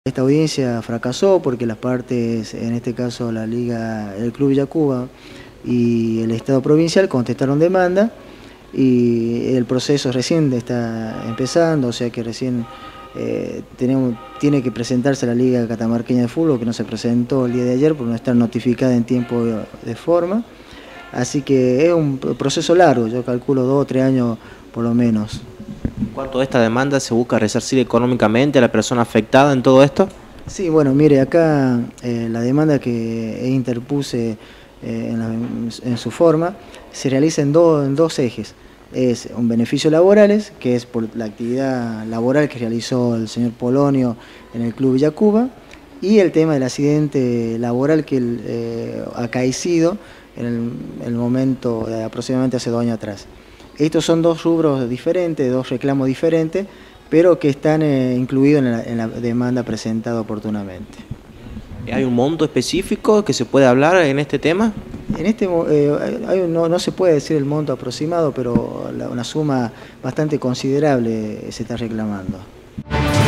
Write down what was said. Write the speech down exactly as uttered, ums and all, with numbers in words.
Esta audiencia fracasó porque las partes, en este caso la Liga, el Club Villacuba y el Estado provincial contestaron demanda y el proceso recién está empezando, o sea que recién eh, tenemos, tiene que presentarse la Liga Catamarqueña de Fútbol, que no se presentó el día de ayer por no estar notificada en tiempo de forma, así que es un proceso largo, yo calculo dos o tres años por lo menos. ¿En cuanto a esta demanda, se busca resarcir económicamente a la persona afectada en todo esto? Sí, bueno, mire, acá eh, la demanda que interpuse eh, en, la, en su forma se realiza en, do, en dos ejes. Es un beneficio laborales, que es por la actividad laboral que realizó el señor Polonio en el Club Villacuba, y el tema del accidente laboral que él eh, ha acaecido en el, el momento de aproximadamente hace dos años atrás. Estos son dos rubros diferentes, dos reclamos diferentes, pero que están eh, incluidos en la, en la demanda presentada oportunamente. ¿Hay un monto específico que se puede hablar en este tema? En este eh, hay, no, no se puede decir el monto aproximado, pero la, una suma bastante considerable se está reclamando.